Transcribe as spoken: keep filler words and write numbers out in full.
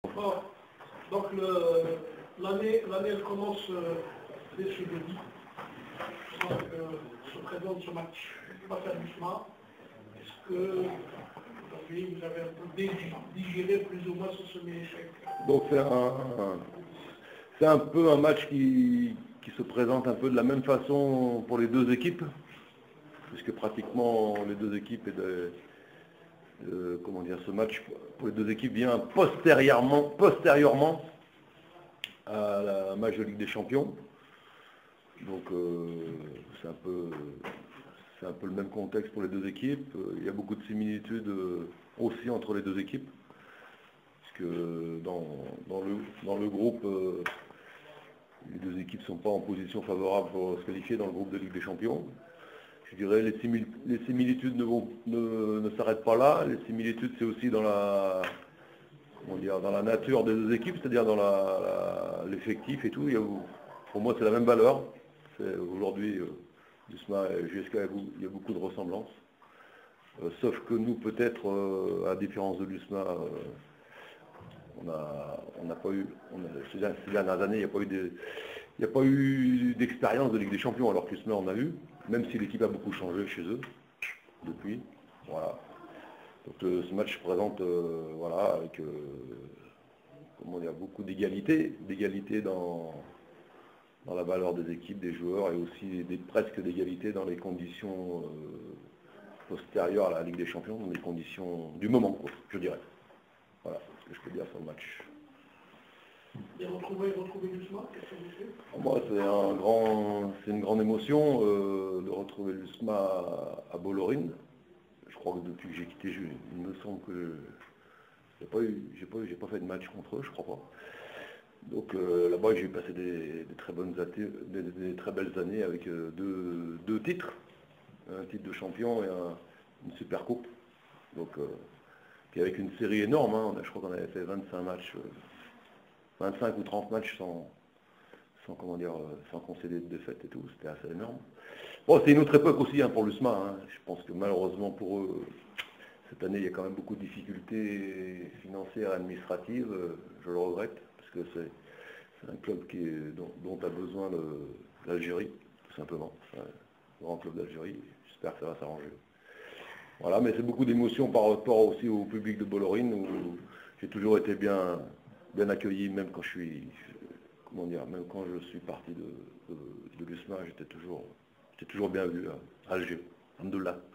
Bon, donc l'année elle commence euh, dès ce jeudi. Donc euh, se présente ce match face à l'USMA. Est-ce que aujourd'hui vous avez un peu digéré plus ou moins ce semi-échec? Donc c'est un, c'est un peu un match qui, qui se présente un peu de la même façon pour les deux équipes, puisque pratiquement les deux équipes et de, de, comment dire, ce match pour les deux équipes vient postérieurement, postérieurement à la match de Ligue des Champions. Donc euh, c'est un peu c'est un peu le même contexte pour les deux équipes. Il y a beaucoup de similitudes aussi entre les deux équipes, puisque dans, dans, le, dans le groupe, euh, les deux équipes ne sont pas en position favorable pour se qualifier dans le groupe de Ligue des Champions. Je dirais les, simil, les similitudes ne, vont, ne, ne s'arrêtent pas là. Les similitudes, c'est aussi dans la, comment dire, dans la nature des deux équipes, c'est-à-dire dans la, la, l'effectif et tout. Il y a, pour moi, c'est la même valeur. Aujourd'hui, euh, l'USMA et J S K, il y a beaucoup de ressemblances. Euh, sauf que nous, peut-être, euh, à la différence de l'USMA, euh, on n'a on n'a pas eu, on a, ces, ces dernières années, il n'y a pas eu des, il n'y a pas eu d'expérience de Ligue des Champions, alors que l'USMA en a eu, même si l'équipe a beaucoup changé chez eux depuis. Voilà. Donc euh, ce match se présente euh, voilà, avec euh, comment dire, beaucoup d'égalité, d'égalité dans, dans la valeur des équipes, des joueurs, et aussi des, presque d'égalité dans les conditions euh, postérieures à la Ligue des Champions, dans les conditions du moment, quoi, je dirais. Voilà ce que je peux dire sur le match. Et retrouver, retrouver l'USMA, qu'est-ce que vous faites? Moi, c'est un grand, c'est une grande émotion euh, de retrouver l'USMA à, à Bollorine. Je crois que depuis que j'ai quitté, je, il me semble que j'ai pas eu, j'ai pas, j'ai pas fait de match contre eux, je crois pas. Donc euh, là-bas, j'ai passé des, des, très bonnes athées, des, des très belles années avec euh, deux, deux titres, un titre de champion et un, une super coupe. Donc euh, puis avec une série énorme, hein, je crois qu'on avait fait vingt-cinq matchs, euh, vingt-cinq ou trente matchs sans, sans comment dire, sans concéder de défaite et tout, c'était assez énorme. Bon, c'est une autre époque aussi hein, pour l'USMA. Hein. Je pense que malheureusement pour eux, cette année, il y a quand même beaucoup de difficultés financières et administratives. Je le regrette, parce que c'est, c'est un club qui est, dont, dont a besoin le, l'Algérie, tout simplement. C'est un grand club d'Algérie. J'espère que ça va s'arranger. Voilà, mais c'est beaucoup d'émotions par rapport aussi au public de Bollorine, où j'ai toujours été bien, bien accueilli, même quand je suis, comment dire, même quand je suis parti de, de, de l'USMA, j'étais toujours, j'étais toujours bien vu à Alger. Alhamdoulilah.